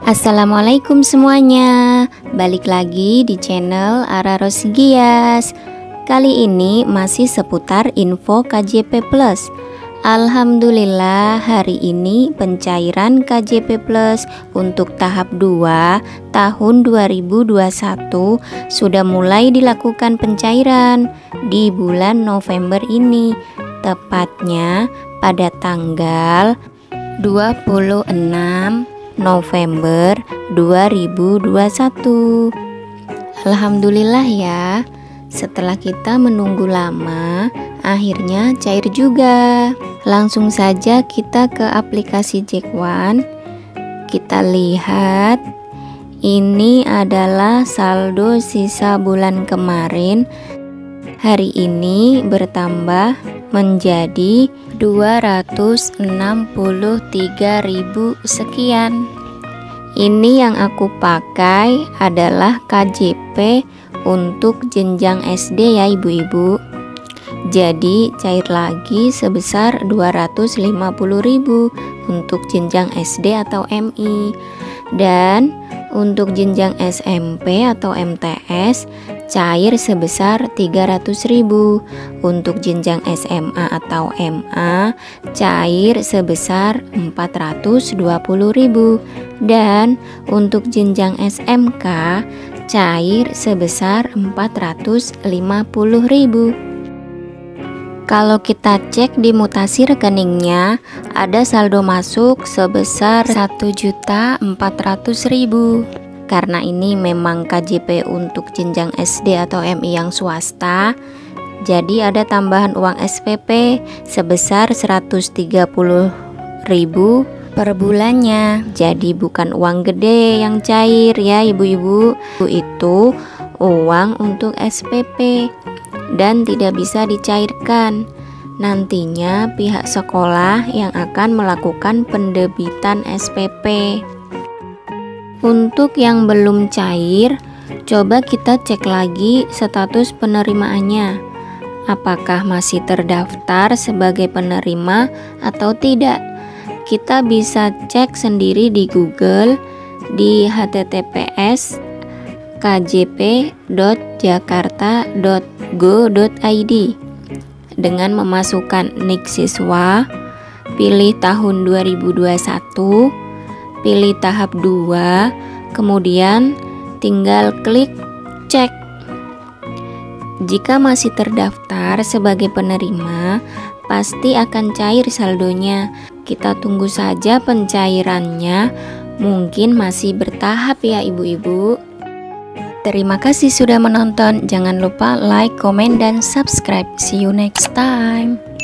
Assalamualaikum semuanya, balik lagi di channel Ara Rosgias. Kali ini masih seputar info KJP Plus. Alhamdulillah hari ini pencairan KJP Plus untuk tahap 2 tahun 2021 sudah mulai dilakukan pencairan di bulan November ini, tepatnya pada tanggal 26 November 2021. Alhamdulillah ya, setelah kita menunggu lama, akhirnya cair juga. Langsung saja kita ke aplikasi Jack1. Kita lihat, ini adalah saldo sisa bulan kemarin. Hari ini bertambah menjadi 263.000 sekian. Ini yang aku pakai adalah KJP untuk jenjang SD ya ibu-ibu. Jadi cair lagi sebesar 250.000 untuk jenjang SD atau MI. Dan untuk jenjang SMP atau MTS cair sebesar 300.000. Untuk jenjang SMA atau MA cair sebesar 420.000. Dan untuk jenjang SMK cair sebesar 450.000. Kalau kita cek di mutasi rekeningnya, ada saldo masuk sebesar 1.400.000. Karena ini memang KJP untuk jenjang SD atau MI yang swasta, jadi ada tambahan uang SPP sebesar 130.000 per bulannya. Jadi bukan uang gede yang cair ya ibu-ibu, itu uang untuk SPP dan tidak bisa dicairkan. Nantinya pihak sekolah yang akan melakukan pendebitan SPP. Untuk yang belum cair, coba kita cek lagi status penerimaannya. Apakah masih terdaftar sebagai penerima atau tidak? Kita bisa cek sendiri di Google di https kjp.jakarta.go.id dengan memasukkan NIK siswa, pilih tahun 2021, pilih tahap 2, kemudian tinggal klik cek. Jika masih terdaftar sebagai penerima, pasti akan cair saldonya. Kita tunggu saja pencairannya, mungkin masih bertahap ya ibu-ibu. Terima kasih sudah menonton. Jangan lupa like, komen, dan subscribe. See you next time.